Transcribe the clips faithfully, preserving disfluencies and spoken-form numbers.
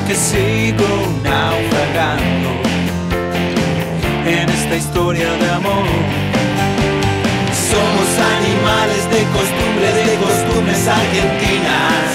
que sigo naufragando en esta historia de amor. Somos animales de costumbre, de costumbres argentinas.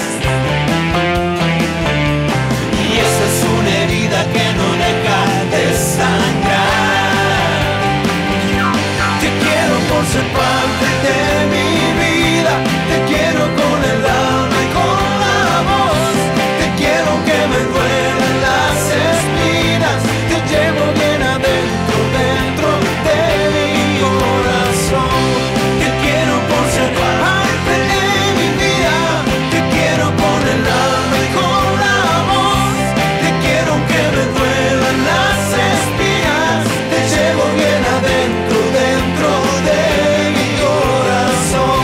Y esa es una herida que no deja de sangrar. Te quiero por ser parte de mi vida. Te quiero con el alma y con la voz. Te quiero que me duelen las espinas. Te llevo bien adentro, dentro de mi corazón. Te quiero por ser parte de mi vida. Te quiero con el alma y con la voz. Te quiero que me duelen las espinas. Te llevo bien adentro, dentro de mi corazón.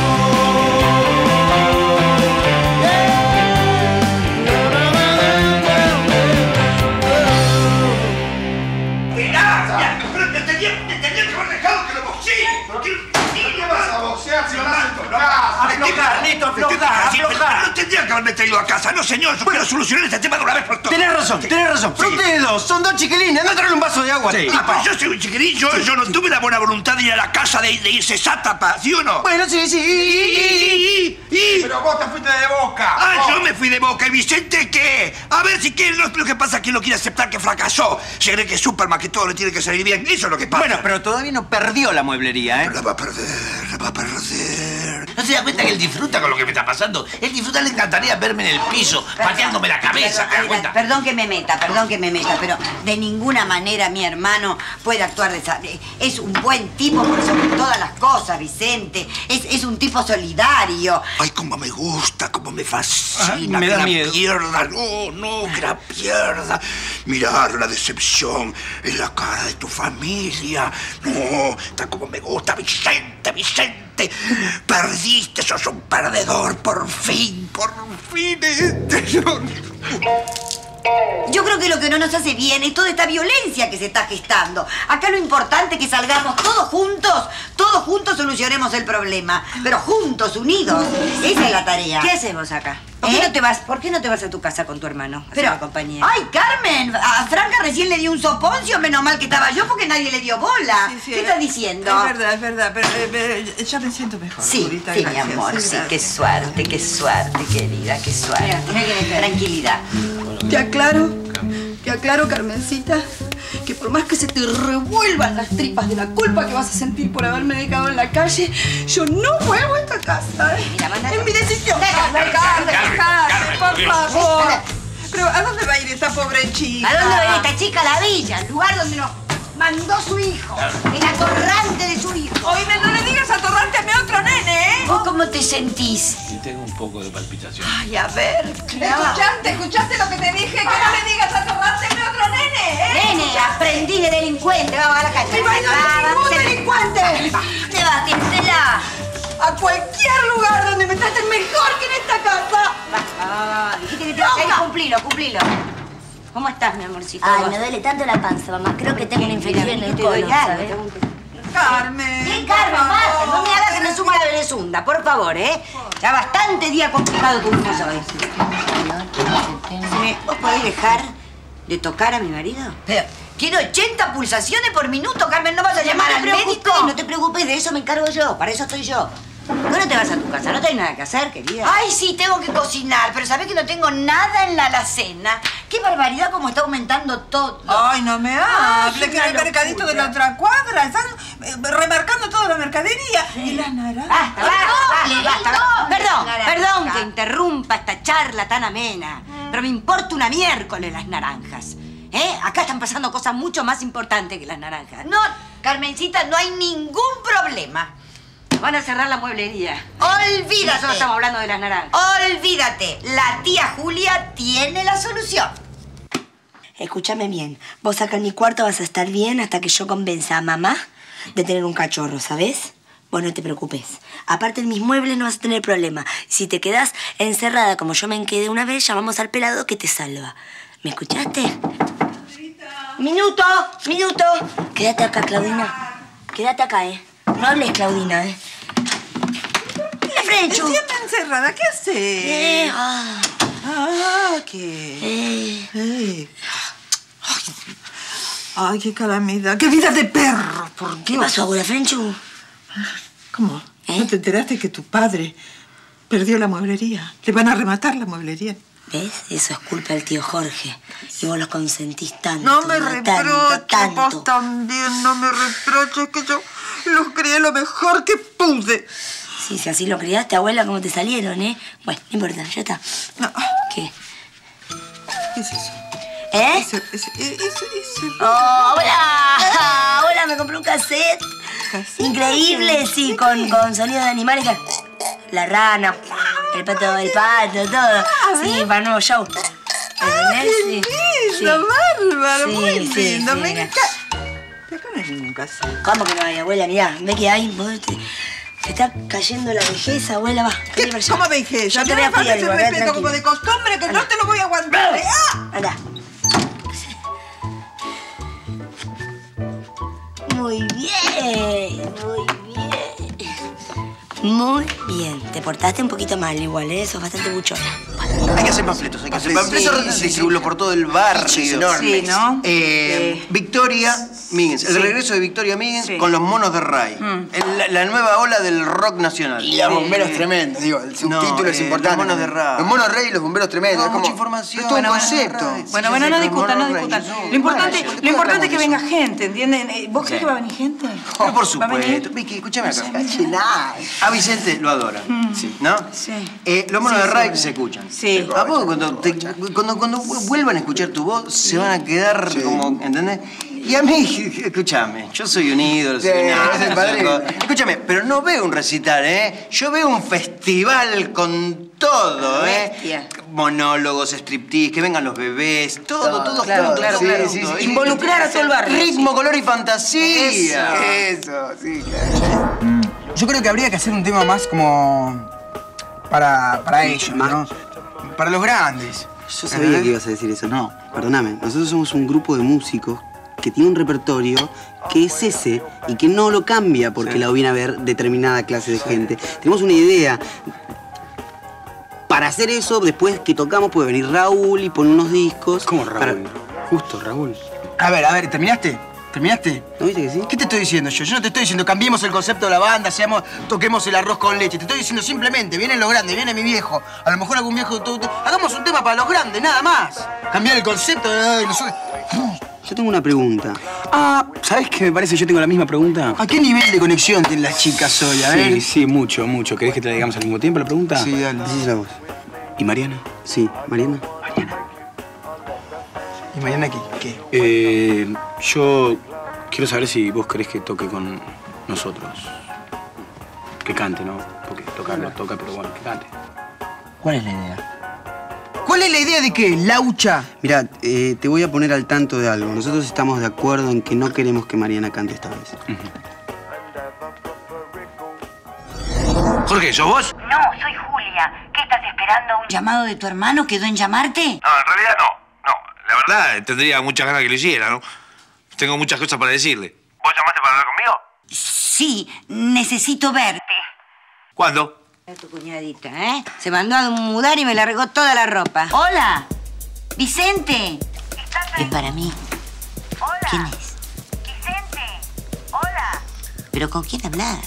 Pero te tenía, te tenía que haber dejado que lo boxee. ¿Por qué vas a boxear si lo vas en tu casa? Aflojar, Lito, aflojar, aflojar. No tendría que haberme traído a casa. No, señor, yo quiero solucionar este tema de una vez por todas. Tenés razón, tenés razón. Pero ustedes dos son dos chiquilines. Anda a traerle un vaso de agua. Ah, pues yo soy un chiquirín. Yo, yo no tuve la buena voluntad de ir a la casa de, de irse sátapa, ¿sí o no? Bueno, sí, sí. Y, y, y, y. Pero vos te fuiste de Boca. Ah, vos. yo me fui de Boca. ¿Y Vicente qué? A ver si quiere. Lo que pasa es que él no quiere aceptar que fracasó. Se cree que es Superman, que todo le tiene que salir bien. Eso es lo que pasa. Bueno, pero todavía no perdió la mueblería, ¿eh? La va a perder, la va a perder. ¿No se da cuenta que él disfruta con lo que me está pasando? Él disfruta, le encantaría verme en el piso, pateándome la cabeza, ¿te das cuenta? Perdón que me meta, perdón que me meta, pero de ninguna manera mi hermano puede actuar de esa... Es un buen tipo por sobre todas las cosas, Vicente. Es, es un tipo solidario. Ay, cómo me gusta, cómo me fascina. Ay, me que da la miedo. pierda. No, no, que la pierda. Mirar la decepción en la cara de tu familia. No, está como me gusta, Vicente, Vicente. Perdiste, sos un perdedor, por fin, por fin. Yo creo que lo que no nos hace bien es toda esta violencia que se está gestando. Acá lo importante es que salgamos todos juntos, todos juntos solucionemos el problema. Pero juntos, unidos. Esa es la tarea. ¿Qué hacemos acá? ¿Por qué, ¿Eh? no te vas, ¿Por qué no te vas a tu casa con tu hermano? A Pero, hacer compañía. ¡ay, Carmen! A Franca recién le dio un soponcio, menos mal que estaba yo porque nadie le dio bola. Sí, sí, ¿Qué es- estás diciendo? Es verdad, es verdad, pero eh, eh, ya me siento mejor. Sí, Laurita, sí, mi gracias. amor, sí, gracias. qué suerte, qué suerte, querida, qué suerte. Mira, mira que me- Tranquilidad. Te aclaro, te aclaro, Carmencita, que por más que se te revuelvan las tripas de la culpa que vas a sentir por haberme dejado en la calle, yo no vuelvo a esta casa, ¿eh? Mira, mándate. Es mi decisión. Déjame, Carmen, Carmen, Carmen, por Dios. favor. Pero ¿a dónde va a ir esta pobre chica? ¿A dónde va a ir esta chica? A la villa, el lugar donde nos mandó su hijo. El atorrante de su hijo. Oíme, no le digas atorrante a mi otro nene, ¿eh? ¿Vos cómo te sentís? Y tengo un poco de palpitación. Ay, a ver, ¿Escuchaste? ¿Escuchaste lo que te dije? Que no le digas atorrante a mi otro nene, ¿eh? Nene, aprendí de delincuente. Vamos a la calle. ¡Ay, no soy ningún Te- delincuente! Te vas, Tintela. A cualquier lugar donde me traten mejor que en esta casa. Ah, dijiste que te ibas a ir, cumplilo, cumplilo. ¿Cómo estás, mi amorcito? Ay, me duele tanto la panza, mamá. Creo que tengo una infección en el Te doy colon, algo, ¿sabes? tengo un- Carmen. Bien, Carmen, basta. No me hagas que me suma la Belezunda, por favor, ¿eh? Ya bastante día complicado tuvimos hoy. Decime, ¿vos podés dejar de tocar a mi marido? Pero, tiene ochenta pulsaciones por minuto, Carmen. ¿No vas a llamar al médico? No te preocupes, de eso me encargo yo. Para eso estoy yo. ¿Por qué no te vas a tu casa? ¿No tenés nada que hacer, querida? Ay, sí, tengo que cocinar, pero ¿sabés que no tengo nada en la alacena? ¡Qué barbaridad como está aumentando todo! Ay, no me Ay, hable, que una en el mercadito de la locura. otra cuadra están eh, remarcando toda la mercadería. Y las naranjas. ¡Basta, basta, Doble, basta, doble. basta! Perdón, Naranja. perdón que interrumpa esta charla tan amena, pero me importa una miércoles las naranjas. ¿Eh? Acá están pasando cosas mucho más importantes que las naranjas. No, Carmencita, no hay ningún problema. Van a cerrar la mueblería. Olvídate. Solo estamos hablando de las naranjas. Olvídate. La tía Julia tiene la solución. Escúchame bien. Vos acá en mi cuarto vas a estar bien hasta que yo convenza a mamá de tener un cachorro, ¿sabes? Vos no te preocupes. Aparte, en mis muebles no vas a tener problema. Si te quedás encerrada como yo me quedé una vez, llamamos al pelado que te salva. ¿Me escuchaste? Minuto, minuto. Quédate acá, Claudina. Quédate acá, ¿eh? No hables, Claudina, ¿eh? ¡La Frechu! Siempre encerrada, ¿qué haces? Eh, ah. Ah, ¿qué? Eh. Eh. Ay, ay, qué calamidad. ¡Qué vida de perro! Por Dios. ¿Qué pasó, abuela Frenchu? ¿Cómo? ¿Eh? ¿No te enteraste que tu padre perdió la mueblería? Le van a rematar la mueblería. ¿Ves? Eso es culpa del tío Jorge. Y vos los consentís tanto. No me tanto, reproches, tanto. vos también, no me reproches, que yo los crié lo mejor que pude. Sí, si así lo criaste, abuela, ¿cómo te salieron, eh? Bueno, no importa, ya está. No. ¿Qué? ¿Qué es eso? ¿Eh? Ese, ese, ese, ese. ¡Oh, abuela! Abuela, me compré un cassette. ¿Cassette? Increíble, sí, con, con sonidos de animales. Que... La rana, el pato, el pato, todo. Sí, para el nuevo show. ¿Entendés? Sí. Sí. Bárbaro, Sí, muy sí, lindo, sí, me mira. encanta. Acá no hay ningún cassette. ¿Cómo que no hay, abuela? Mirá, ve que hay. Vos te, te está cayendo la vejez, abuela. Va, ¿Qué? ¿Cómo vejez? Yo te No voy a me falta cuidar ese igual, respeto tranquila. como de costumbre, que no te lo voy a aguantar. ¿eh? ¡Ah! Anda. Muy bien, muy bien. Muy bien. Te portaste un poquito mal igual, ¿eh? Sos bastante buchona. Hay que hacer panfletos, hay que hacer panfletos. Eso se distribuye por todo el barrio. Enorme. Sí, ¿no? Eh, Sí. Victoria Míguez, el Sí. regreso de Victoria Míguez Sí. con los monos de Ray. Mm. El- la, la nueva ola del rock nacional. Y los bomberos tremendos, digo, el subtítulo No, es eh, importante. los monos de Ray. Los monos rey y los bomberos tremendos. No, es como, mucha información. Es todo un Bueno, concepto. bueno, Bueno, bueno, no discutan, no discutan. Lo importante, Vaya, lo importante es que después venga hablamos de gente, ¿entienden? Eh, ¿Vos crees que va a venir gente? Pero por ¿Va a venir? supuesto. Vicky, escúchame acá. Nada. A Vicente lo adora. Sí. ¿No? Sí. Eh, los monos Sí, de Ray sí. se escuchan. Sí. ¿A poco cuando, te- cuando, cuando vuelvan a escuchar tu voz se van a quedar como, ¿entendés? Y a mí, escúchame, yo soy un ídolo, soy Sí, una- es el soy padrino. un co- Escúchame, pero no veo un recital, ¿eh? Yo veo un festival con todo, ¿eh? Bestia. Monólogos, striptease, que vengan los bebés, todo, todo, claro, junto, claro, todo claro. junto. Sí, sí. Involucrar a todo el barrio, Ritmo, sí. color y fantasía. Eso, sí, claro. Yo creo que habría que hacer un tema más como para, para ellos, ¿no? Para los grandes. Yo sabía que ibas a decir eso. No, perdóname. Nosotros somos un grupo de músicos que tiene un repertorio que es ese y que no lo cambia porque Sí. la viene a ver determinada clase de gente. Tenemos una idea. Para hacer eso, después que tocamos puede venir Raúl y poner unos discos. ¿Cómo Raúl? Para- Justo, Raúl. A ver, a ver, ¿terminaste? ¿Terminaste? ¿No viste que sí? ¿Qué te estoy diciendo yo? Yo no te estoy diciendo cambiemos el concepto de la banda, seamos, toquemos el arroz con leche. Te estoy diciendo simplemente, vienen los grandes, viene mi viejo. A lo mejor algún viejo... tú- tú- Hagamos un tema para los grandes, nada más. Cambiar el concepto de nosotros. Yo tengo una pregunta. Ah, ¿sabes qué me parece? Yo tengo la misma pregunta. ¿A qué nivel de conexión tienen las chicas hoy? A ver. Sí, sí, mucho, mucho. ¿Querés que te la digamos al mismo tiempo la pregunta? Sí, dale. Decísela vos. ¿Y Mariana? Sí, Mariana. ¿Y mañana qué? ¿Qué? Eh, yo quiero saber si vos querés que toque con nosotros. Que cante, ¿no? Porque tocar no toca, pero bueno, que cante. ¿Cuál es la idea? ¿Cuál es la idea de qué? ¿Laucha? Mirá, eh, te voy a poner al tanto de algo. Nosotros estamos de acuerdo en que no queremos que Mariana cante esta vez. Jorge, ¿sos vos? No, soy Julia. ¿Qué estás esperando? ¿Un llamado de tu hermano quedó en llamarte? No, en realidad no. No, la verdad tendría muchas ganas que lo hiciera, ¿no? Tengo muchas cosas para decirle. ¿Vos llamaste para hablar conmigo? Sí, necesito verte. ¿Cuándo? Tu cuñadita, ¿eh? Se mandó a mudar y me largó toda la ropa. Hola, Vicente. Es para mí. Hola. ¿Quién es? Vicente. Hola. ¿Pero con quién hablas?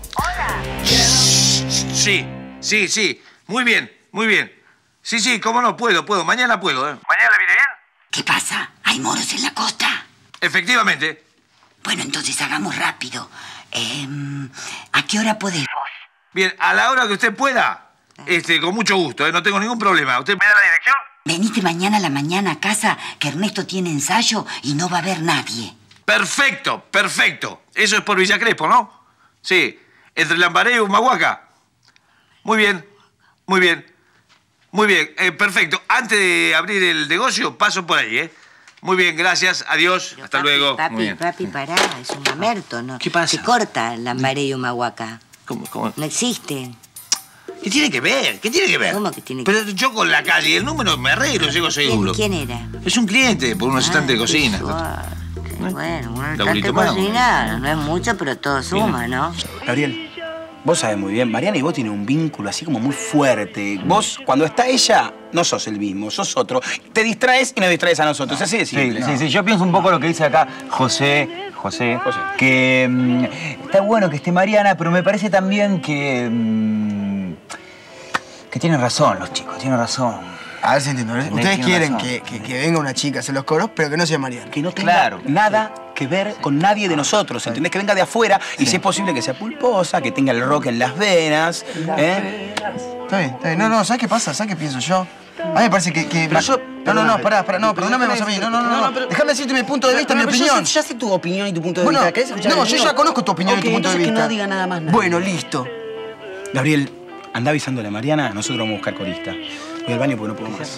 Sí, sí, sí. Muy bien, muy bien. Sí, sí, cómo no, puedo, puedo. Mañana puedo, ¿eh? ¿Mañana le viene bien? ¿Qué pasa? ¿Hay moros en la costa? Efectivamente. Bueno, entonces hagamos rápido. Em, ¿A qué hora podés? Bien, a la hora que usted pueda, este, con mucho gusto, ¿eh? No tengo ningún problema. ¿Usted me da la dirección? Venite mañana a la mañana a casa, que Ernesto tiene ensayo y no va a haber nadie. Perfecto, perfecto. Eso es por Villa Crespo, ¿no? Sí, entre Lambaré y Humahuaca. Muy bien, muy bien, muy bien, eh, perfecto. Antes de abrir el negocio, paso por ahí, ¿eh? Muy bien, gracias, adiós, hasta papi, luego. Muy Papi, bien. papi, pará, es un mamerto, ¿no? ¿Qué pasa? Se corta Lambaré y Humahuaca. ¿Cómo, cómo? No existen. ¿Qué tiene que ver? ¿Qué tiene que ver? ¿Cómo que tiene que Pero yo con la calle y el número me arreglo, llego seguro. ¿Quién, quién era? Es un cliente por un asistente Ah, de cocina. qué suerte. Bueno, un asistente de Laburito más, cocina no es mucho, pero todo suma, ¿no? Gabriel, vos sabés muy bien, Mariana y vos tienen un vínculo así como muy fuerte. Vos, cuando está ella, no sos el mismo, sos otro. Te distraes y nos distraes a nosotros, así de simple. Sí, sí, sí, yo pienso un poco lo que dice acá José, José, José. que mmm, está bueno que esté Mariana, pero me parece también que... Mmm, que tienen razón los chicos, tienen razón. A ver si entiendo. Ustedes quieren que, que, que venga una chica a hacer los coros, pero que no sea Mariana. Que no tenga claro. nada que ver con nadie de nosotros, ¿entendés? Que venga de afuera y sí. si es posible que sea pulposa, que tenga el rock en las venas. ¿eh? Está bien, está bien. No, no, ¿sabes qué pasa? ¿Sabes qué pienso yo? A mí me parece que... que... Yo... No, no, no, pará, pará, no, perdóname más a mí. No, no, no, no. Déjame decirte mi punto de vista, mi opinión. Ya sé tu opinión y tu punto de bueno, vista. No, yo ya conozco tu opinión y tu punto de vista. que no diga nada más nada. Bueno, listo. Gabriel, anda avisándole a Mariana, nosotros vamos a buscar corista. Voy al baño porque no puedo más.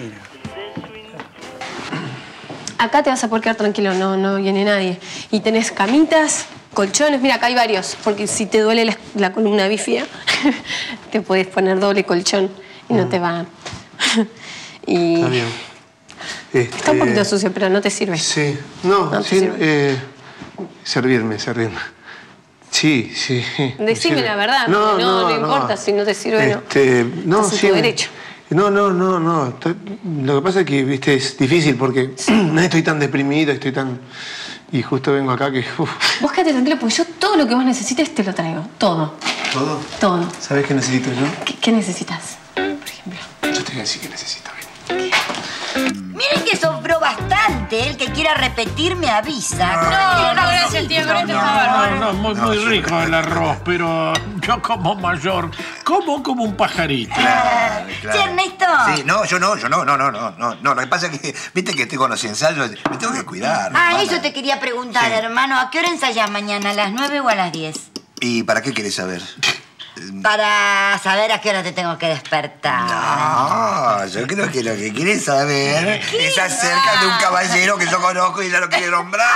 Acá te vas a poder quedar tranquilo, no, no viene nadie. Y tenés camitas, colchones, mira, acá hay varios. Porque si te duele la, la columna bífida, te puedes poner doble colchón y no te va... y... Está bien. Este... Está un poquito sucio, pero no te sirve. Sí, no, no sí, eh, servirme, servirme. Sí, sí. Decime la verdad, no, no, no, no importa si no te sirve, este, no. No, sí, tu derecho. No, no, no, no. Estoy, lo que pasa es que, viste, es difícil porque no estoy tan deprimido, estoy tan... Y justo vengo acá que... Uf. Vos quédate tranquilo porque yo todo lo que vos necesites te lo traigo. Todo. ¿Todo? Todo. ¿Sabés qué necesito yo? ¿Qué, qué necesitas, por ejemplo? Yo te voy a decir que necesito. Miren que sobró bastante. El que quiera repetir me avisa. No, no, gracias, tía. Con este favor. No, no, muy, muy rico el arroz, pero yo como mayor, como como un pajarito. Claro, claro. ¿Sí, Ernesto? Sí, no, yo no, yo no, no, no, no, no. No, lo que pasa es que, viste que estoy con los ensayos, me tengo que cuidar. Ah, hermana. Eso te quería preguntar, sí. hermano. ¿A qué hora ensayás mañana? ¿A las nueve o a las diez? ¿Y para qué querés saber? Para saber a qué hora te tengo que despertar. No, yo creo que lo que quieres saber ¿Qué? es acerca de un caballero que yo conozco y ya lo quiere nombrar.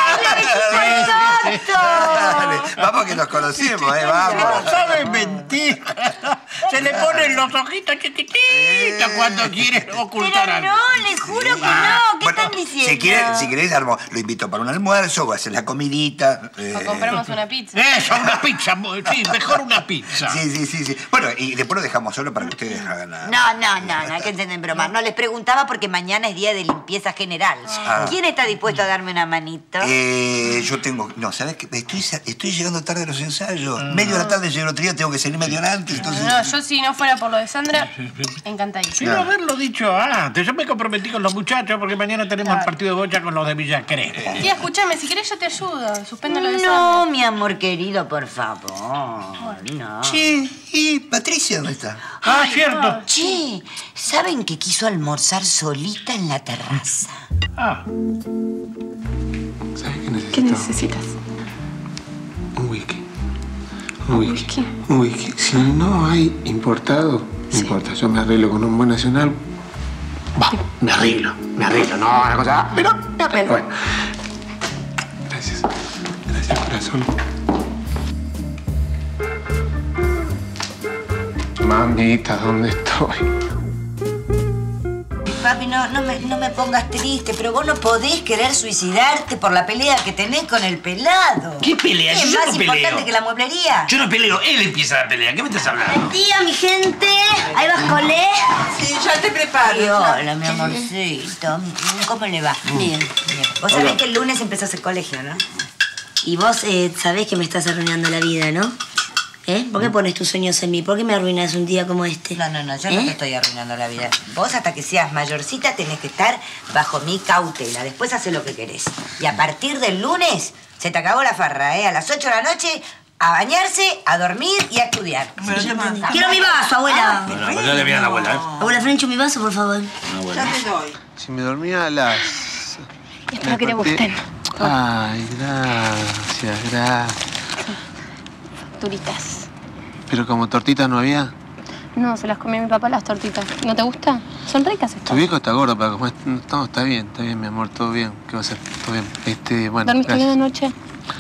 ¡Ay, exacto! Vamos que nos conocemos, ¿eh? Vamos. No sabes mentir. Se le ponen los ojitos chiquititos eh, cuando quiere ocultar pero algo. no, le juro que no. ¿Qué bueno, están diciendo? Si querés, si querés, Armo, lo invito para un almuerzo, voy a hacer la comidita. Eh, o compramos una pizza. Eso, una pizza. Sí, mejor una pizza. Sí, sí, sí, sí. Bueno, y después lo dejamos solo para que ustedes hagan la... No, no, no, no hay que entender broma. No, les preguntaba porque mañana es día de limpieza general. Ah. ¿Quién está dispuesto a darme una manito? Eh, yo tengo... No, ¿sabes qué? Estoy, estoy llegando tarde a los ensayos. Mm. Medio de la tarde llego el otro día, tengo que salir medio antes, entonces... No, yo si no fuera por lo de Sandra, encantadísimo. Quiero haberlo dicho antes. Yo me comprometí con los muchachos porque mañana tenemos claro. el partido de bocha con los de Villa Crespo. Tía, escúchame, si querés yo te ayudo. Suspendo lo de Sandra. No, mi amor querido, por favor. No. Che, ¿y Patricia dónde está? Ah, Ay, cierto. Che, ¿saben que quiso almorzar solita en la terraza? Ah. ¿Sabes qué necesito? ¿Qué necesitas? Un whisky. Un whisky. Un whisky. Si no hay importado, no sí. importa. Yo me arreglo con un buen nacional. Va, me arreglo. Me arreglo. No, una cosa... Pero me arreglo. Bueno. Gracias. Gracias, corazón. Mamita, ¿dónde estoy? Papi, no, no, me, no me pongas triste, pero vos no podés querer suicidarte por la pelea que tenés con el pelado. ¿Qué pelea? ¿Es yo más no peleo. importante que la mueblería? Yo no peleo, él empieza la pelea. ¿Qué me estás hablando? Buen día, mi gente. ¿Ahí vas, Colé? Sí, ya te preparo. Sí, hola, mi amorcito. ¿Cómo le va? Bien. Bien. Vos sabés que el lunes empezás el colegio, ¿no? Y vos eh, sabés que me estás arruinando la vida, ¿no? ¿Eh? ¿Por qué pones tus sueños en mí? ¿Por qué me arruinas un día como este? No, no, no, yo ¿Eh? no te estoy arruinando la vida. Vos hasta que seas mayorcita tenés que estar bajo mi cautela. Después haces lo que querés. Y a partir del lunes se te acabó la farra, ¿eh? A las ocho de la noche a bañarse, a dormir y a estudiar. Sí, yo quiero mi vaso, abuela. Bueno, pues ya le viene a la abuela, ¿eh? Abuela, Frencho, mi vaso, por favor. Ya te doy. Si me dormía a las... Y espero que te gusten. Ay, gracias, gracias. Turitas. ¿Pero como tortitas no había? No, se las comió mi papá las tortitas. ¿No te gusta? Son ricas estas. Tu viejo está gordo para comer. No, está bien, está bien, mi amor, todo bien. ¿Qué va a hacer? Todo bien. Este, bueno, ¿dormiste bien anoche?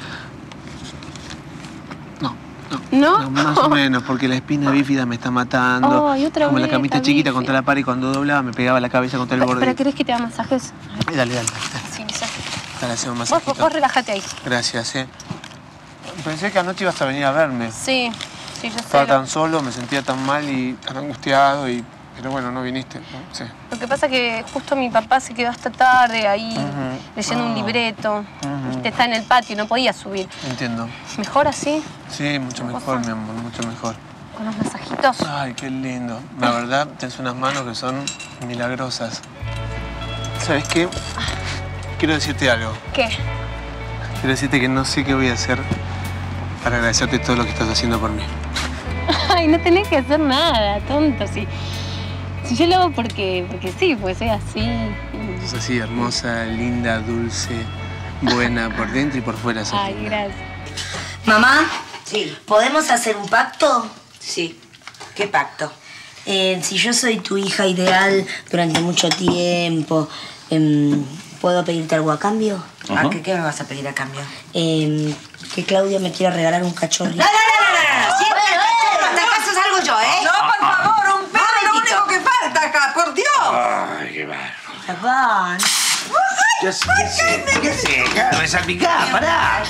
No, no. ¿No? No, más o menos, porque la espina bífida me está matando. Oh, y otra Como vez, la camita está chiquita bífida. contra la pared y cuando doblaba me pegaba la cabeza contra el borde. ¿Pero querés que te haga masajes? Ay, dale, dale. Sí, eso. Dale, hacemos un Vos, masajito. vos relájate ahí. Gracias, eh. Pensé que anoche ibas a venir a verme. Sí, sí, yo sé. Estaba lo- tan solo, me sentía tan mal y tan angustiado y pero bueno, no viniste. ¿no? Sí. Lo que pasa es que justo mi papá se quedó hasta tarde ahí, Uh-huh. leyendo Ah. un libreto. Uh-huh. Viste, está en el patio, no podía subir. Entiendo. ¿Mejor así? Sí, mucho mejor, mi amor, mucho mejor. Con los masajitos. Ay, qué lindo. La verdad, tienes unas manos que son milagrosas. ¿Sabes qué? Quiero decirte algo. ¿Qué? Quiero decirte que no sé qué voy a hacer para agradecerte todo lo que estás haciendo por mí. Ay, no tenés que hacer nada, tonto. Si, si yo lo hago porque, porque sí, porque soy así. Es así, hermosa, linda, dulce, buena por dentro y por fuera. Sofía. Ay, gracias. Mamá, sí. ¿Podemos hacer un pacto? Sí. ¿Qué pacto? Eh, si yo soy tu hija ideal durante mucho tiempo, eh, ¿puedo pedirte algo a cambio? ¿A qué, qué me vas a pedir a cambio? Eh, que Claudia me quiera regalar un cachorrito. ¡No, no, no, no! no! Siempre cachorro, hasta acaso salgo yo, ¿eh? No, por favor, un perro es lo único que falta acá, por Dios. Ay, qué bárbaro. Papá. ¿Qué haces? ¿Qué haces? Claro, me salpicás, pará.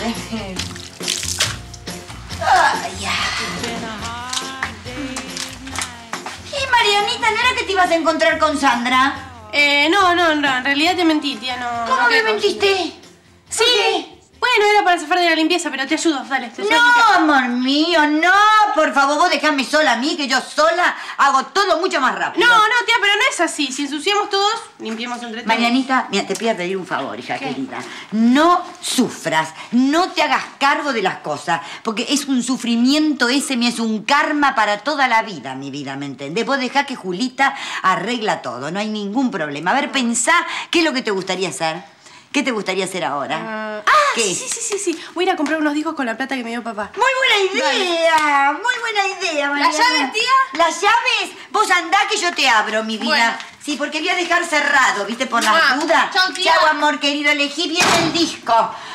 Ay, ya. Y Marianita, ¿no era que te ibas a encontrar con Sandra? Eh, no, no, no, en realidad te mentí, tía, no. ¿Cómo no me quedé con- mentiste? Sí. Bueno, era para zafar de la limpieza, pero te ayudo, dale. Te ayudo. No, amor mío, no. Por favor, vos dejame sola a mí, que yo sola hago todo mucho más rápido. No, no, tía, pero no es así. Si ensuciamos todos, limpiemos entre todos. Marianita, mira, te pido pedir un favor, hija querida. No sufras, no te hagas cargo de las cosas, porque es un sufrimiento ese, es un karma para toda la vida, mi vida, ¿me entendés? Vos dejá que Julita arregla todo, no hay ningún problema. A ver, pensá, ¿qué es lo que te gustaría hacer? ¿Qué te gustaría hacer ahora? Ah, ¿Qué? sí, sí, sí, sí. Voy a ir a comprar unos discos con la plata que me dio papá. Muy buena idea, muy buena idea, Mariana. ¿Las llaves, tía? ¿Las llaves? Vos andá que yo te abro, mi vida. Bueno. Sí, porque voy a dejar cerrado, ¿viste? Por las Ah, dudas. chau, tía. Chau, amor querido, elegí bien el disco.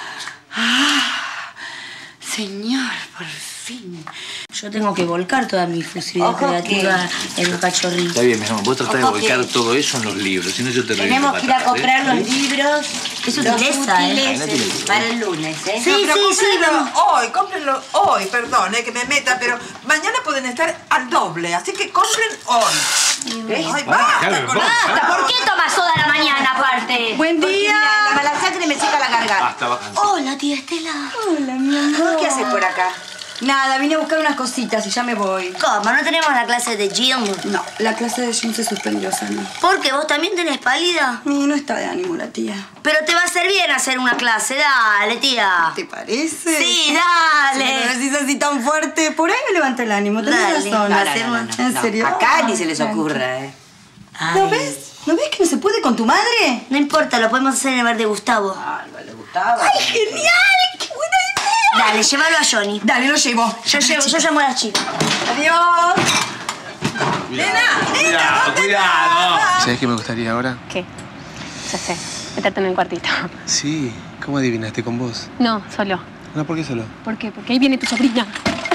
Ah, señor, por fin. Yo tengo que volcar toda mi fusilidad Ojo creativa en un cachorrito. Está bien, mi amor, vos tratás de Ojo volcar que- todo eso en los libros, si no yo te reviento Tenemos que ir a patadas, comprar ¿eh? los libros. Es Los utileza, útiles, ¿eh? Ay, no tiene- Para el lunes, ¿eh? Sí, sí, pero sí, cómprenlo vamos. hoy, cómprenlo hoy, perdón, eh, que me meta, pero mañana pueden estar al doble, así que compren hoy. ¿Ves? Ay, Ah, basta claro, con basta. esto. ¿Por qué tomas soda a la mañana, aparte? Buen Porque día. mira, la mala sangre me seca la garganta. Basta, basta. Hola, tía Estela. Hola, mi amor. ¿Qué haces por acá? Nada, vine a buscar unas cositas y ya me voy. ¿Cómo? ¿No tenemos la clase de gym? No, la clase de gym se suspendió, Sani. ¿Por qué? ¿Vos también tenés pálida? Mi no está de ánimo la tía. Pero te va a hacer bien hacer una clase. Dale, tía. ¿Te parece? Sí, Si me dale. lo decís así tan fuerte, por ahí me levanta el ánimo. Tenés Dale, razón. No, no, no, hacemos- no, no, ¿En no. serio? Acá ni se les Tranqui. ocurra, ¿eh? ¿No ves? ¿No ves que no se puede con tu madre? No importa, lo podemos hacer en el bar de Gustavo. Ah, no le gustaba. ¡Ay, genial! ¡Qué buena idea! Dale, llévalo a Johnny. Dale, lo llevo. Yo llevo, yo llamo a la chica. Adiós. Cuidado, cuidado. ¿Sabes qué me gustaría ahora? ¿Qué? Ya sé, meterte en el cuartito. Sí. ¿Cómo adivinaste con vos? No, solo. No, ¿por qué solo? ¿Por qué? Porque ahí viene tu sobrina.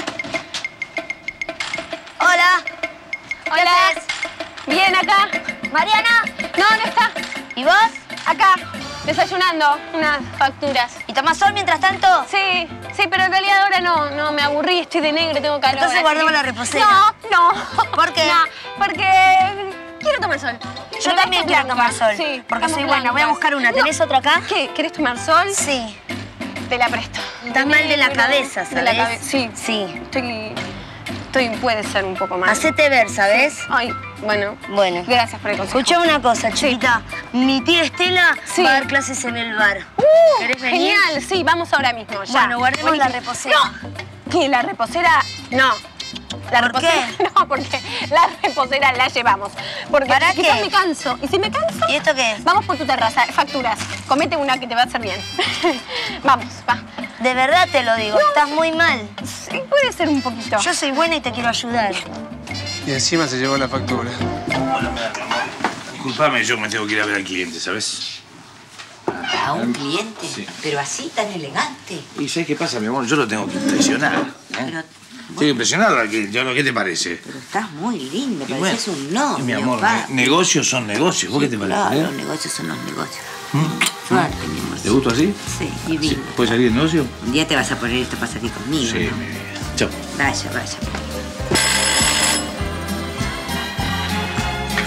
Hola. Hola. Bien, acá. Mariana. No, no está. ¿Y vos? Acá, desayunando unas facturas. ¿Y tomás sol mientras tanto? Sí, sí, pero en realidad ahora no, no, me aburrí, estoy de negro, tengo calor. Entonces así guardemos que- la reposera. No, no. ¿Por qué? No, porque quiero tomar sol. Yo Me también ves quiero blanca. tomar sol. Sí, porque estamos soy buena. Voy a blancas. buscar una. No. ¿Tenés otra acá? ¿Qué? ¿Querés tomar sol? Sí. Te la presto. Estás mal de la Negro, cabeza, De la ¿sabés? cabeza, sí. Sí. Estoy, estoy, puede ser un poco más. Hacete ver, ¿sabés? Ay, bueno. Bueno. Gracias por el consejo. Escuchá una cosa, chiquita. Mi tía Estela Sí. va a dar clases en el bar. Uh, ¿Querés venir? genial, sí, vamos ahora mismo, ya. Bueno, guardemos la Buenísimo. reposera. No, ¿qué? ¿La reposera? No. La ¿Por reposera, qué? No, porque la reposera la llevamos. Porque ¿Para quizás qué? me canso. ¿Y si me canso? ¿Y esto qué es? Vamos por tu terraza, facturas. Comete una que te va a hacer bien. Vamos, va. De verdad te lo digo, estás muy mal. Sí, puede ser un poquito. Yo soy buena y te quiero ayudar. Y encima se llevó la factura. Hola, mi amor. Disculpame, yo me tengo que ir a ver al cliente, ¿sabes? ¿A un cliente? Sí. Pero así, tan elegante. ¿Y sabes qué pasa, mi amor? Yo lo tengo que impresionar. ¿eh? Pero, Tengo que impresionarlo al cliente. Yo no- ¿Qué te parece? pero estás muy lindo, Y pareces bueno, un novio, y mi amor, pa. ne- negocios son negocios. ¿Vos qué te parece? Claro, eh? los negocios son los negocios. ¿Mm? Suerte, mi amor. ¿Te gusto así? Sí, divino. ¿Puede salir el negocio? Un día te vas a poner esto para salir conmigo. Sí, ¿no? mi vida. Chao. Vaya, vaya.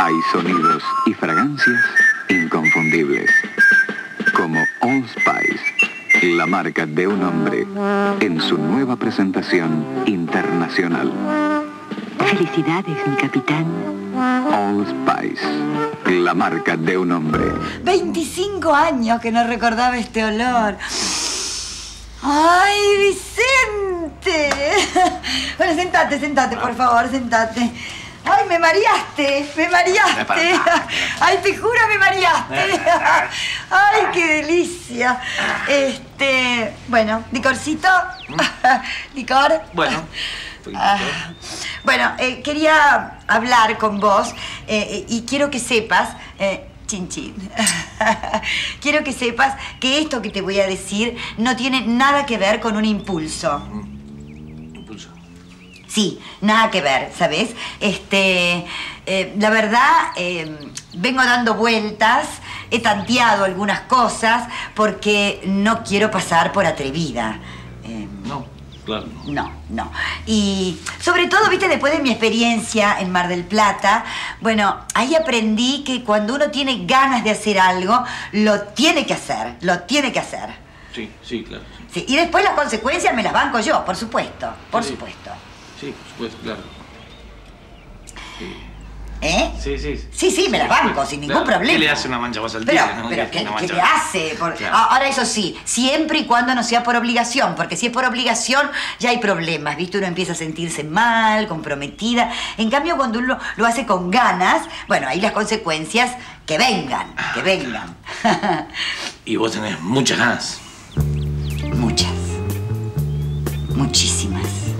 Hay sonidos y fragancias inconfundibles. Como Old Spice, la marca de un hombre en su nueva presentación internacional. Felicidades, mi capitán. Old Spice, la marca de un hombre. veinticinco años que no recordaba este olor. ¡Ay, Vicente! Bueno, sentate, sentate, por favor, sentate. ¡Ay, me mareaste! ¡Me mareaste! ¡Ay, te juro, me mareaste! ¡Ay, qué delicia! Este... Bueno, ¿licorcito? ¿Licor? Bueno. Ah, bueno, eh, quería hablar con vos eh, y quiero que sepas... Eh, Chin chin. Quiero que sepas que esto que te voy a decir no tiene nada que ver con un impulso. ¿Impulso? Sí, nada que ver, ¿sabes? Este, eh, la verdad, eh, vengo dando vueltas, he tanteado algunas cosas porque no quiero pasar por atrevida. Eh, no. Claro. No, no. Y sobre todo, viste, después de mi experiencia en Mar del Plata, bueno, ahí aprendí que cuando uno tiene ganas de hacer algo, lo tiene que hacer, lo tiene que hacer. Sí, sí, claro. Sí, Sí, y después las consecuencias me las banco yo, por supuesto, por Sí. supuesto. sí por supuesto, claro. Sí. ¿Eh? Sí, sí. Sí, sí, me las banco, sin ningún Claro. problema. ¿Qué le hace una mancha más al Pero, tigre, no? pero Le ¿qué, hace una qué mancha- le hace? Por- Claro. Ah, Ahora, eso sí, siempre y cuando no sea por obligación, porque si es por obligación ya hay problemas, ¿viste? Uno empieza a sentirse mal, comprometida. En cambio, cuando uno lo hace con ganas, bueno, ahí las consecuencias que vengan, que vengan. Y vos tenés muchas ganas. Muchas. Muchísimas.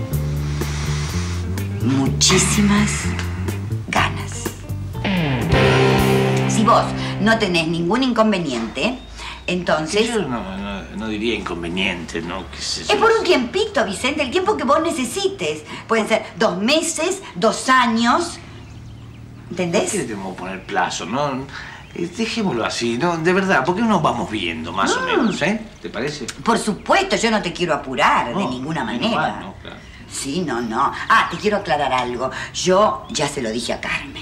Muchísimas ganas. Si vos no tenés ningún inconveniente, entonces... Yo no, no, no diría inconveniente, ¿no? ¿Qué sé yo? Es por un tiempito, Vicente, el tiempo que vos necesites. Pueden ser dos meses, dos años. ¿Entendés? ¿Qué le tenemos que poner plazo, no? Eh, Dejémoslo así, ¿no? De verdad, ¿por qué no nos vamos viendo, más o Mm. menos, eh? ¿Te parece? Por supuesto, yo no te quiero apurar de No, ninguna menos manera. mal, ¿no? Claro. Sí, no, no. Ah, te quiero aclarar algo. Yo ya se lo dije a Carmen.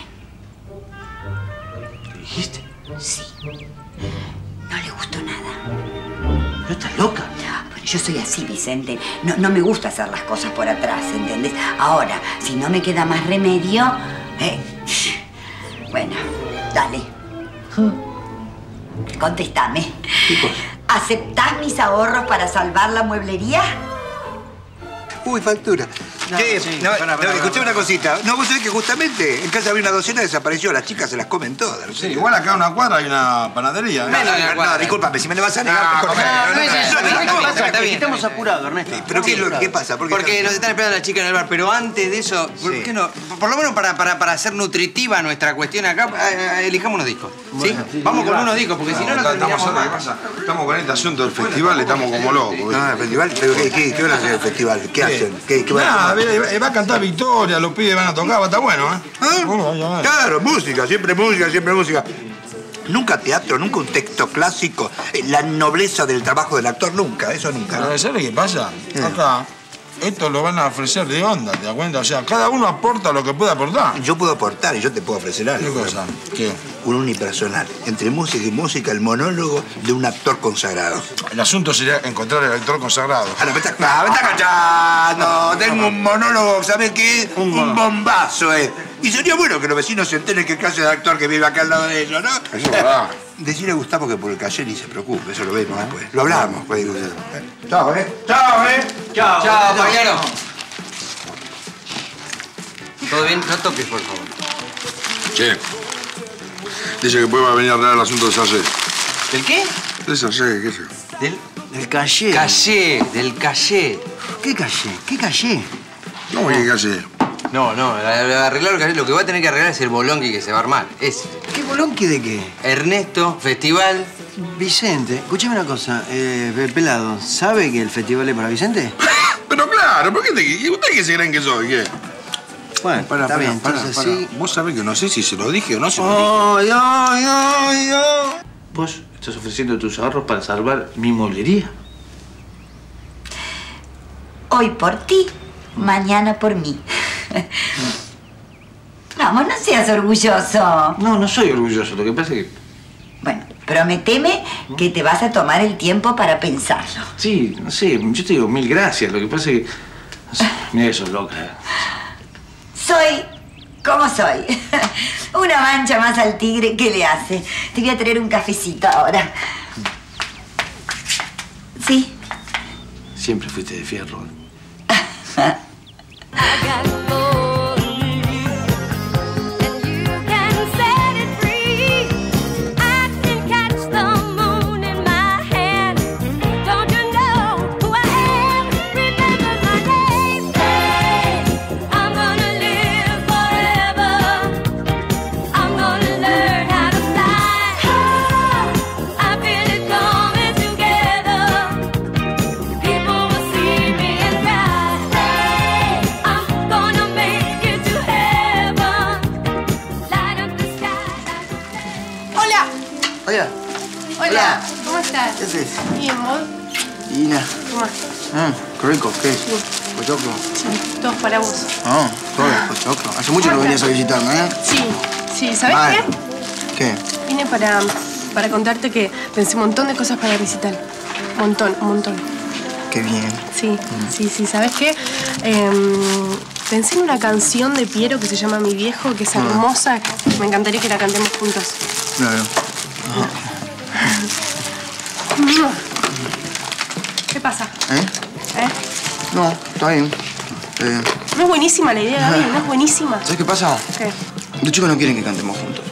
¿Qué dijiste? Sí. No le gustó nada. ¿No estás loca? Bueno, yo soy así, Vicente. No, no me gusta hacer las cosas por atrás, ¿entendés? Ahora, si no me queda más remedio... eh, bueno, dale. Contéstame. ¿Aceptás mis ahorros para salvar la mueblería? Uy, factura. No, Che, sí, no, pará, no, pará, escuché pará. una cosita. No, vos sabés que justamente en casa había una docena, desapareció. Las chicas se las comen todas. Sí, igual acá a una cuadra hay una panadería. ¿eh? No, no, no, discúlpame, si me lo vas a negar, No, mejor come, no. no, No, no, no, no, no, no, no, no, no, no, pasa? está bien. Estamos apurados, Ernesto. ¿Pero qué, es lo- qué pasa? ¿Por qué Porque están- nos están esperando las chicas en el bar, pero antes de eso, ¿por Sí. qué no? Por lo menos para, para, para hacer nutritiva nuestra cuestión acá, eh, eh, elijamos unos discos. ¿Sí? Vamos con unos discos, porque si no, no estamos, terminamos ¿qué más. pasa? Estamos con este asunto del festival, estamos como locos. No, el festival, pero ¿qué, qué, qué van a hacer el festival? ¿Qué hacen? ¿Qué, qué van a Nada, hacer? va, va a cantar Victoria, los pibes van a tocar, va a estar bueno, ¿eh? ¿Ah? Claro, música, siempre música, siempre música. Nunca teatro, nunca un texto clásico. Eh, La nobleza del trabajo del actor, nunca, eso nunca. Pero ¿sabes qué pasa? Acá, esto lo van a ofrecer de onda, ¿te das cuenta? O sea, cada uno aporta lo que puede aportar. Yo puedo aportar y yo te puedo ofrecer algo. ¿Qué cosa? ¿Qué? Un unipersonal. Entre música y música, el monólogo de un actor consagrado. El asunto sería encontrar el actor consagrado. Ah, no, me está, ah, me está cachando. Tengo un monólogo, ¿sabes qué? Un bombazo, eh. Y sería bueno que los vecinos se enteren qué clase de actor que vive acá al lado de ellos, ¿no? Eso es verdad. Decirle a Gustavo que por el calle ni se preocupe, eso lo vemos después. Lo hablamos, pues. Chao, ¿eh? Chao, eh. Chao. Chao, Pagliaro. ¿Todo bien? No toques, por favor. Che, dice que después va a venir a arreglar el asunto de Sacé. ¿Del qué? De Sacé, qué sé yo. Del El calle. calle, del calle. ¿Qué calle? ¿Qué calle? ¿Cómo que Sacé? No, no, arreglar el calle, lo que va a tener que arreglar es el bolonqui que se va a armar. Ese. ¿Qué bolonqui de qué? Ernesto, festival. Vicente, escúchame una cosa. Eh, Pe- Pelado, ¿sabe que el festival es para Vicente? Pero claro, ¿por qué te, ¿y ustedes qué se creen que soy? ¿Qué? Bueno, Para, está para, bien, para, entonces para. sí. Vos sabés que no sé si se lo dije o no se lo dije. Ay, ay, ay, ay. ¿Vos estás ofreciendo tus ahorros para salvar mi mueblería? Hoy por ti, mañana por mí. Vamos, no seas orgulloso. No, no soy orgulloso. Lo que pasa es que... Bueno, prométeme que te vas a tomar el tiempo para pensarlo. Sí, no sé, yo te digo mil gracias. Lo que pasa es que... No sé, mira eso, loca. Soy como soy. Una mancha más al tigre, ¿qué le hace? Te voy a traer un cafecito ahora. ¿Sí? Siempre fuiste de fierro. Hola. Hola. ¿Cómo estás? ¿Qué haces? Bien, ¿vos? Ina. Toma. Ah, qué rico. ¿Qué es? Pochoclo. Sí, todos para vos. Ah, todo pochoclo. Hace mucho que no venías a visitarme, ¿eh? Sí, sí. ¿Sabés Vale. qué? ¿Qué? Vine para, para contarte que pensé un montón de cosas para el recital. Un montón, un montón. Qué bien. Sí, sí, sí. ¿Sabés qué? Eh, pensé en una canción de Piero que se llama Mi Viejo, que es hermosa. Que me encantaría que la cantemos juntos. Claro. ¿Qué pasa? ¿Eh? ¿Eh? No, está bien. Eh, ¿No es buenísima la idea, Gaby? ¿No es buenísima? ¿Sabes qué pasa? ¿Qué? Los chicos no quieren que cantemos juntos.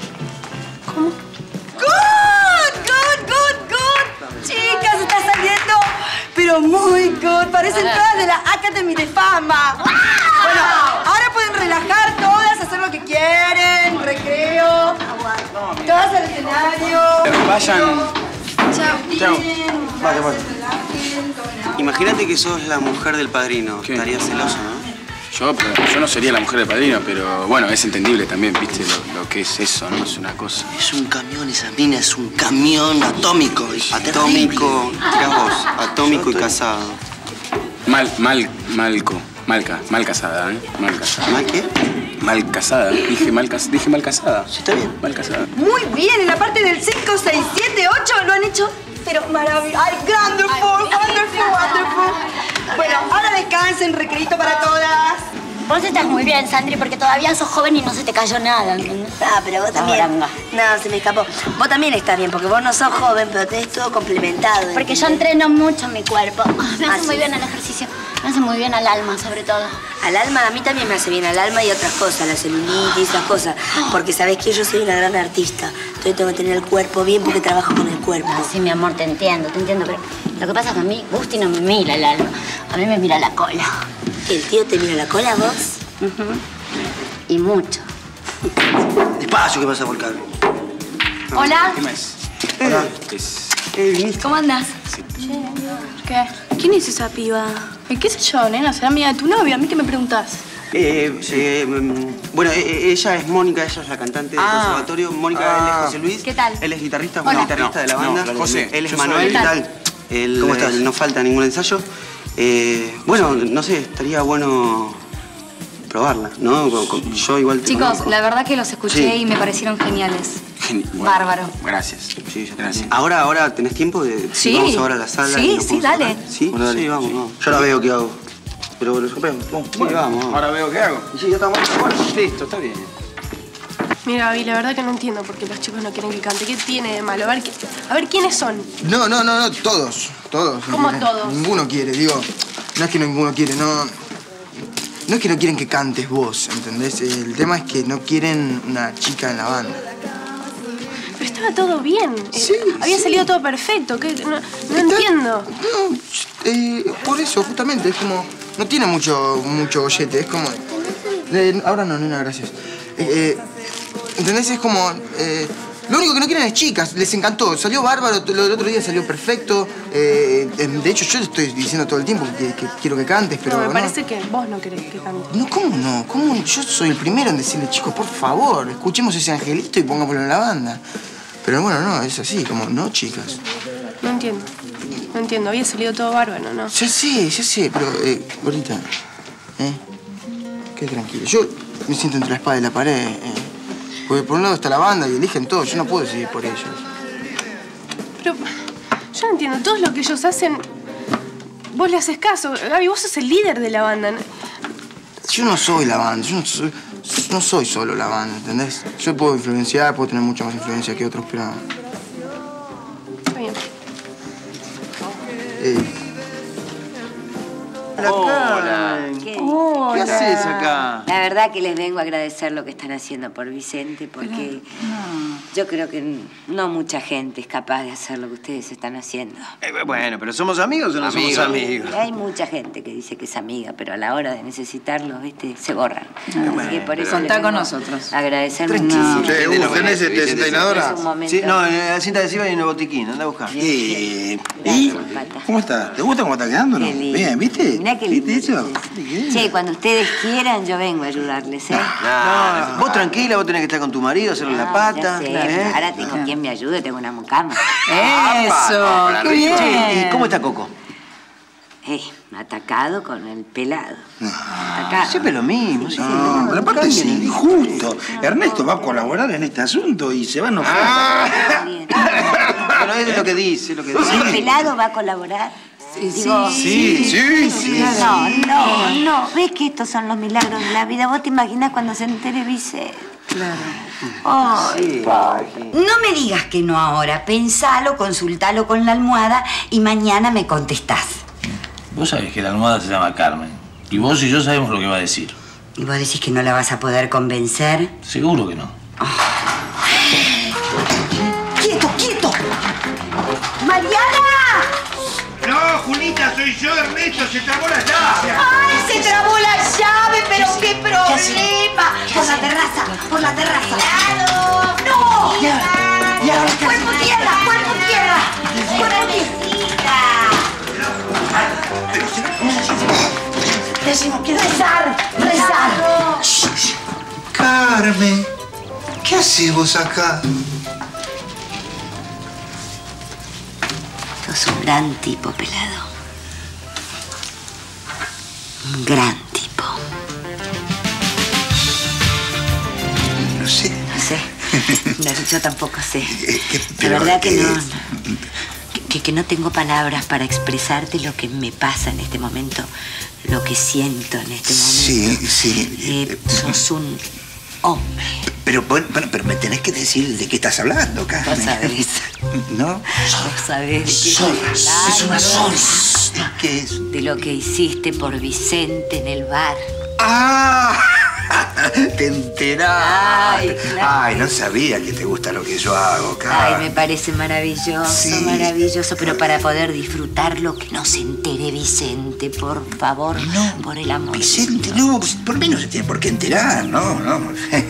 ¡Good! ¡Good, good, good! Chicas, está saliendo, pero muy good. Parecen todas de la Academy de Fama. Bueno, ahora pueden relajar todas, hacer lo que quieren, recreo. Todas al escenario. Vayan. Chao. Chao. Vale, vale. Imagínate que sos la mujer del padrino. Estarías celoso, ¿no? Yo, pero yo no sería la mujer del padrino, pero bueno, es entendible también, ¿viste? Lo, lo que es eso, ¿no? Es una cosa. Es un camión, esa mina es un camión atómico. Atómico. Mirá vos, atómico y casado. Mal, mal, malco. Malca, mal casada, ¿eh? Mal casada. ¿Mal qué? Mal casada. Dije mal, cas dije mal casada. Sí, está bien. Mal casada. Muy bien, en la parte del cinco, seis, siete, ocho lo han hecho, pero maravilloso. ¡Ay, wonderful, wonderful, wonderful! Bueno, ahora descansen, recreito para todas. Vos estás muy bien, Sandri, porque todavía sos joven y no se te cayó nada, ¿entendés? Ah, pero vos también. No, se me escapó. Vos también estás bien, porque vos no sos joven, pero tenés todo complementado. Porque yo entreno mucho mi cuerpo. Me hace Ah, muy sí. bien el ejercicio. Me hace muy bien al alma, sobre todo. Al alma, a mí también me hace bien al alma y otras cosas, la celulitis, esas cosas. Porque sabés que yo soy una gran artista. Entonces tengo que tener el cuerpo bien porque trabajo con el cuerpo. Ah, sí, mi amor, te entiendo, te entiendo. Pero lo que pasa es que a mí, Gusti no me mira el alma. A mí me mira la cola. ¿El tío te mira la cola, vos? Uh-huh. Y mucho. Despacio, que vas a volcar. Hola. ¿Qué más? Hola. ¿Cómo andás? ¿Qué? ¿Quién es esa piba? ¿Qué sé yo, nena? ¿Será amiga de tu novia? ¿A mí qué me preguntás? Eh, eh, mm, bueno, eh, ella es Mónica, ella es la cantante del Ah. conservatorio. Mónica, Ah. él es José Luis. ¿Qué tal? Él es guitarrista, Hola. bueno, guitarrista No, de la no, banda. claro, José, Él es yo Manuel. soy- ¿Qué tal? Él, ¿Cómo estás? eh, no falta ningún ensayo. Eh, bueno, no sé, estaría bueno probarla, ¿no? Con- con- Yo igual te Chicos, conozco. la verdad que los escuché Sí. y me parecieron geniales. Geni- bueno, Bárbaro. Gracias. Sí, yo Gracias. Ahora, ahora, ¿tenés tiempo de Sí. vamos ahora a la sala? Sí, y nos sí, podemos dale. tocar? ¿Sí? Bueno, dale. Sí, vamos, vamos. Yo la veo qué hago. Pero lo rompemos. Vamos. Sí, vamos, vamos. Ahora veo qué hago. Y sí, ya estamos. Bueno. Listo, está bien. Mira, Gaby, la verdad que no entiendo por qué los chicos no quieren que cante. ¿Qué tiene de malo? A ver, ¿qué- a ver ¿quiénes son? No, no, no, no, todos. Todos. ¿Cómo Eh, todos? Ninguno quiere, digo. No es que ninguno quiere, no. No es que no quieren que cantes vos, ¿entendés? El tema es que no quieren una chica en la banda. Pero estaba todo bien. Eh, Sí, Había sí. salido todo perfecto. ¿Qué? No, no Está- entiendo. No, eh, por eso, justamente, es como. No tiene mucho, mucho bollete, es como. eh, ahora no, nena, gracias. Eh, eh, ¿Entendés? Es como. eh, lo único que no quieren es chicas, les encantó. Salió bárbaro, lo del otro día salió perfecto. Eh, eh, de hecho, yo te estoy diciendo todo el tiempo que, que quiero que cantes, pero. no, me no. parece que vos no querés que cante. No, ¿cómo no? ¿Cómo? Yo soy el primero en decirle, chicos, por favor, escuchemos ese angelito y pongámoslo en la banda. Pero bueno, no, es así, como, no, chicas. No entiendo. No entiendo. Había salido todo bárbaro, ¿no? Ya sé, ya sé, pero, eh, gordita, ¿eh? Qué tranquilo. Yo me siento entre la espada y la pared. Eh. Porque por un lado está la banda y eligen todo. Yo no puedo decidir por ellos. Pero yo no entiendo. Todo lo que ellos hacen, vos le haces caso. Gaby, vos sos el líder de la banda. Yo no soy la banda. Yo no soy, no soy solo la banda, ¿entendés? Yo puedo influenciar, puedo tener mucha más influencia que otros, pero... Está bien. Eh. Hola. ¿Qué, Hola. ¿Qué haces acá? La verdad que les vengo a agradecer lo que están haciendo por Vicente, porque yo creo que no mucha gente es capaz de hacer lo que ustedes están haciendo. Eh, bueno, pero ¿somos amigos o no Amigos. somos amigos? Hay mucha gente que dice que es amiga, pero a la hora de necesitarlos, ¿viste? Se borran. bueno, Así que por eso contá les con vengo nosotros. a agradecer Tranquilo. muchísimo. Che, Hugo, ¿tenés este desentrainadora? Es un momento. Sí, no, en la cinta adhesiva y en el botiquín. Anda a buscar. Eh, ¿Y? ¿Cómo está? ¿Te gusta cómo está quedando, no? Qué lindo. Bien, ¿viste? Mirá qué lindo. ¿Viste eso? Che, cuando ustedes quieran, yo vengo a ayudarles, ¿eh? No, vos tranquila, vos tenés que estar con tu marido, hacerle la pata. Ya sé, ¿eh? ahora tengo quien me ayude, tengo una mucama. Eso, qué bien. Che, ¿y cómo está Coco? Eh, atacado con el pelado. Atacado. Siempre lo mismo. Sí, sí. No, pero aparte es injusto. Ernesto va a colaborar en este asunto y se va a enojar. Ah, bien. Bueno, es lo que dice, es lo que dice. ¿El pelado va a colaborar? Digo, Sí, sí, sí. No, no, no. ¿Ves que estos son los milagros de la vida? ¿Vos te imaginás cuando se entere Vicente? Claro. Ay, no me digas que no ahora. Pensalo, consultalo con la almohada y mañana me contestás. Vos sabés que la almohada se llama Carmen. Y vos y yo sabemos lo que va a decir. ¿Y vos decís que no la vas a poder convencer? Seguro que no. ¡Quieto, quieto! ¡Mariana! No, Julita, soy yo, Ernesto, se trabó la llave. ¡Ay, se trabó la llave! ¡Pero qué problema! Por la terraza, por la terraza. ¡Claro! ¡No! ¡Cuerpo tierra, cuerpo tierra! ¡Cuerpo tierra! Decimos que rezar, rezar. Carmen, ¿qué haces vos acá? Sos un gran tipo, pelado. Un gran tipo. No sé. No sé. No, yo tampoco sé. La pero, verdad que eh, no. Que, que no tengo palabras para expresarte lo que me pasa en este momento, lo que siento en este momento. Sí, sí. Eh, sos un hombre. Pero, bueno, pero me tenés que decir de qué estás hablando, Carmen. Vos sabés. ¿No? Vos sabés de qué Soy. estoy Es una hablando. sola. ¿Qué es? De lo que hiciste por Vicente en el bar. ¡Ah! Te enteraste. Ay, claro. Ay, no sabía que te gusta lo que yo hago, Ay, Carmen. me parece maravilloso, Sí. maravilloso, pero para poder disfrutarlo, que no se entere Vicente, por favor, por el amor. Vicente, no, pues, por mí no se tiene por qué enterar, no, no.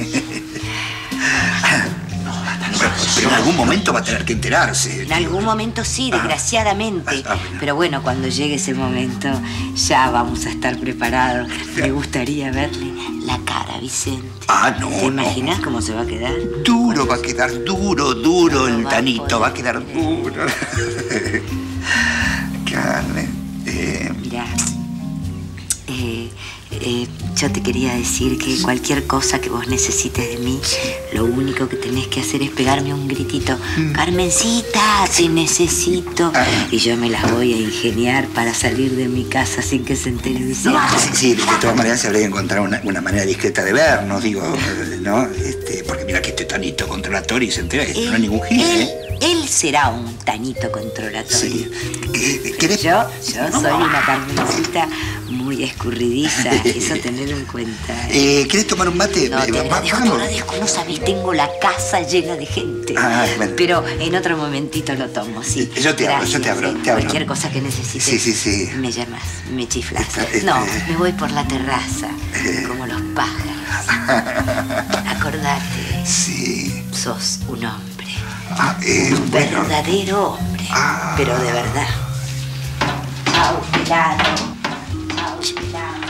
Bueno, pero en algún momento va a tener que enterarse. En algún momento sí, desgraciadamente. Pero bueno, cuando llegue ese momento, ya vamos a estar preparados. Me gustaría verle la cara a Vicente. Ah, no, ¿Te imaginas cómo se va a quedar? Duro va a quedar, duro, duro el tanito, va a quedar duro. Carmen, eh... Mira, eh, eh, yo te quería decir que cualquier cosa que vos necesites de mí, lo único que tenés que hacer es pegarme un gritito. Carmencita, te necesito. Y yo me las voy a ingeniar para salir de mi casa sin que se entere Vicente. Sí, sí, de todas maneras se habría que encontrar una, una manera discreta de vernos, digo, ¿no? Este, porque mira que este tanito controlatorio y se entera que no hay ningún gil, él, ¿eh? él será un tanito controlatorio. Sí. Eh, ¿querés? Yo, yo soy una Carmencita muy escurridiza, eso tenerlo en cuenta. Eh, ¿Querés tomar un mate? No, te Eh, va- agradezco, te vamos. agradezco, no sabés, tengo la casa llena de gente. Ah, bueno. Pero en otro momentito lo tomo, sí. Yo te hablo, yo te Gracias, hablo, eh. te hablo. Cualquier cosa que necesites, Sí, sí, sí. me llamas, me chiflas. Está- está- No, me voy por la terraza, como los pájaros. Acordate. Sí. Sos un hombre. Ah, eh, Un bueno. verdadero hombre. Ah. Pero de verdad. Chau, pelado. Chau, pelado.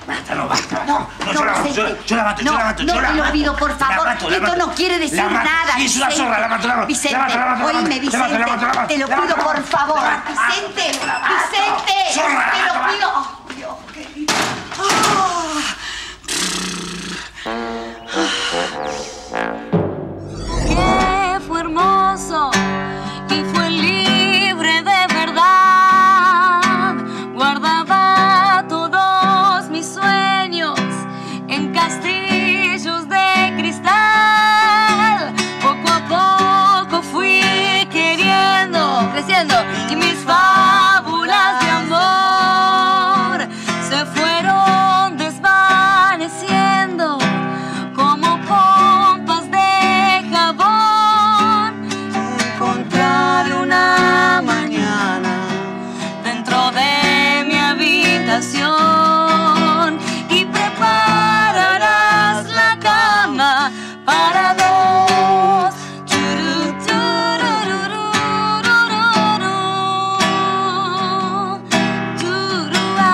Basta, no, basta. No, no, yo, la, Vicente. yo, yo la mato, no, yo la mato, no yo la te lo mato. pido, por favor. La mato, la Esto mato. no quiere decir La mato. nada, Sí, es una Vicente. zorra, la mato, la mato. Vicente, La mato, la mato, la mato. oíme, La Vicente. mato, la mato, la mato. Te lo La pido, mato, por favor. la mato. Vicente, Vicente. Zorra, Te la lo mato, pido. Oh, Dios, qué lindo. Ah. Que fue hermoso y fue libre de verdad. Guardaba todos mis sueños en castillos de cristal. Poco a poco fui queriendo, creciendo, y mis fábulas de amor se fueron desvaneciendo como pompas de jabón. Encontrar una mañana dentro de mi habitación y prepararás la cama para dos. Churu, tururururururu. Churua.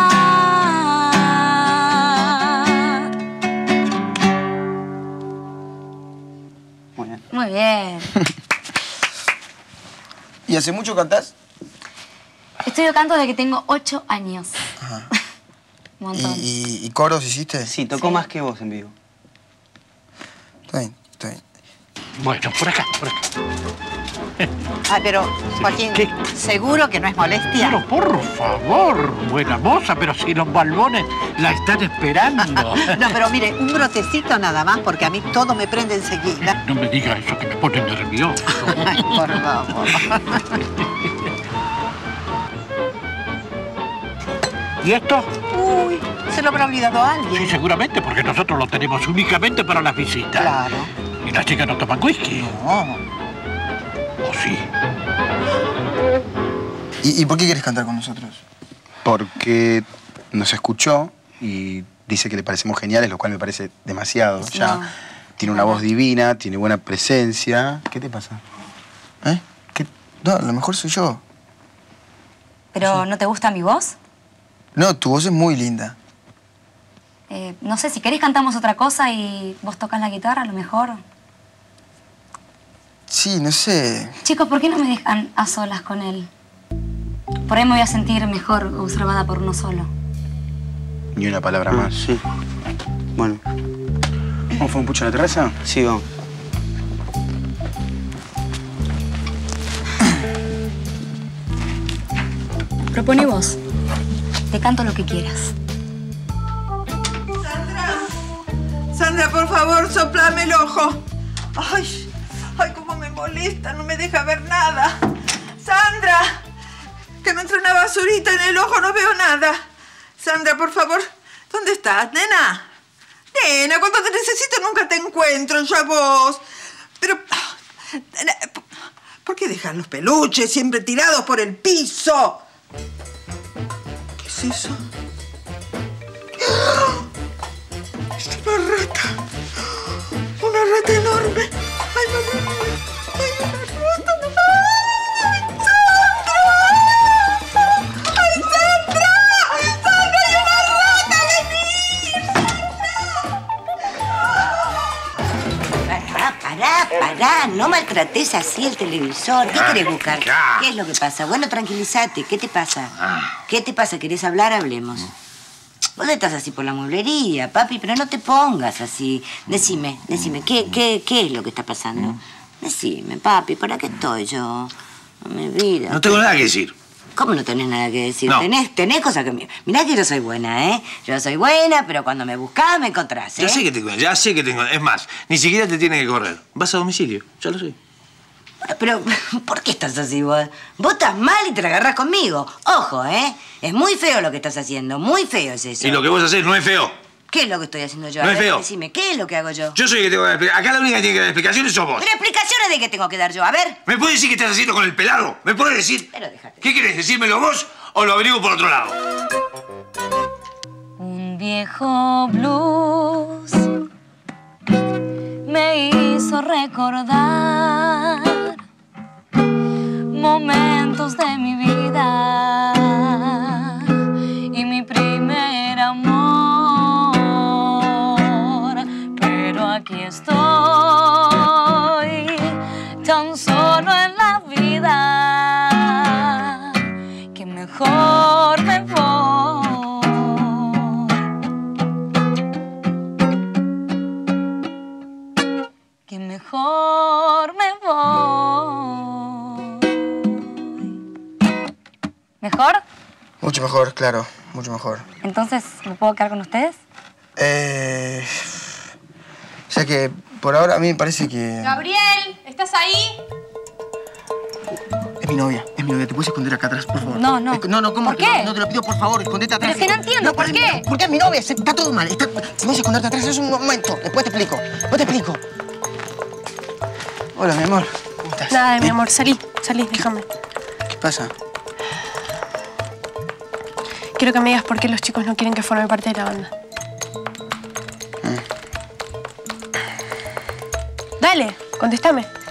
Muy bien. Muy bien. ¿Y hace mucho cantás? Estudio canto desde que tengo ocho años. Ajá. Un montón. ¿Y, y, y coros hiciste? Sí, tocó más que vos en vivo. Está bien, está bien. Bueno, por acá, por acá. Ay, pero, Joaquín, ¿seguro que no es molestia? Pero por favor, buena moza, pero si los balbones la están esperando. No, pero mire, un brotecito nada más, porque a mí todo me prende enseguida. No me diga eso que me pone nervioso. Ay, por favor. ¿Y esto? Uy, se lo habrá olvidado a alguien. Sí, seguramente, porque nosotros lo tenemos únicamente para las visitas. Claro. ¿Y las chicas no toman whisky? No. ¿O sí? ¿Y, y por qué quieres cantar con nosotros? Porque nos escuchó y dice que le parecemos geniales, lo cual me parece demasiado. Ya No. tiene una voz divina, tiene buena presencia. ¿Qué te pasa? ¿Eh? ¿Qué? No, a lo mejor soy yo. ¿Pero no te gusta mi voz? No, tu voz es muy linda. Eh, no sé, si querés cantamos otra cosa y vos tocas la guitarra, a lo mejor. Sí, no sé. Chicos, ¿por qué no me dejan a solas con él? Por ahí me voy a sentir mejor observada por uno solo. Ni una palabra más. Sí. Bueno. ¿Cómo fue un pucho en la terraza? Sí, vamos. Propone vos. Te canto lo que quieras. Sandra, Sandra, por favor, soplame el ojo. Ay, ay, cómo me molesta, no me deja ver nada. Sandra, que me entra una basurita en el ojo, no veo nada. Sandra, por favor, ¿dónde estás, nena? Nena, cuando te necesito nunca te encuentro, yo a vos. Pero, ¿por qué dejar los peluches siempre tirados por el piso? ¿Qué es eso? Es una rata. Una rata enorme. Ay, madre mía. Ay, una rata. ¡Ay, Sandra! ¡Ay, Sandra! ¡Sandra, hay una rata! ¡Vení! Pará, pará, pará. No maltrates así el televisor. ¿Qué querés buscar? ¿Qué es lo que pasa? Bueno, tranquilízate. ¿Qué te pasa? ¿Qué te pasa? ¿Querés hablar? Hablemos. Vos estás así por la mueblería, papi, pero no te pongas así. Decime, decime, ¿qué, qué, qué es lo que está pasando? Decime, papi, ¿para qué estoy yo? Mi vida. No tengo nada que decir. ¿Cómo no tenés nada que decir? No. Tenés, tenés cosas que... Mirá que yo soy buena, ¿eh? Yo soy buena, pero cuando me buscás me encontrás, ¿eh? Ya sé que tengo, ya sé que tengo. Es más, ni siquiera te tiene que correr. Vas a domicilio, ya lo sé. Bueno, pero, ¿por qué estás así vos? Vos estás mal y te la agarrás conmigo. Ojo, ¿eh? Es muy feo lo que estás haciendo. Muy feo es eso. Y lo que vos hacés no es feo. ¿Qué es lo que estoy haciendo yo? No A es ver, feo. Decime, ¿qué es lo que hago yo? Yo soy el que tengo que dar explicaciones. Acá la única que tiene que dar explicaciones sos vos. ¿Pero explicaciones de qué tengo que dar yo? A ver. ¿Me puedes decir qué estás haciendo con el pelado? ¿Me puedes decir? Pero déjate. ¿Qué querés? ¿Decírmelo vos o lo averiguo por otro lado? Un viejo blues me hizo recordar momentos de mi vida y mi primer amor. Mucho mejor, claro. Mucho mejor. Entonces, ¿me puedo quedar con ustedes? Eh... O sea que por ahora a mí me parece que... Gabriel, ¿estás ahí? Es mi novia, es mi novia. ¿Te puedes esconder acá atrás, por favor? No, no. No, no, ¿cómo ¿Por que qué? No, no, te lo pido, por favor, escondete atrás. Pero es que no entiendo, ¿por qué? Porque es mi novia, se- está todo mal. Está... Si vas a esconderte atrás, es un momento. Después te explico. Después te explico. Hola, mi amor. ¿Cómo estás? Nada, mi amor, salí, salí, déjame. ¿Qué pasa? Quiero que me digas por qué los chicos no quieren que forme parte de la banda. Dale, contéstame.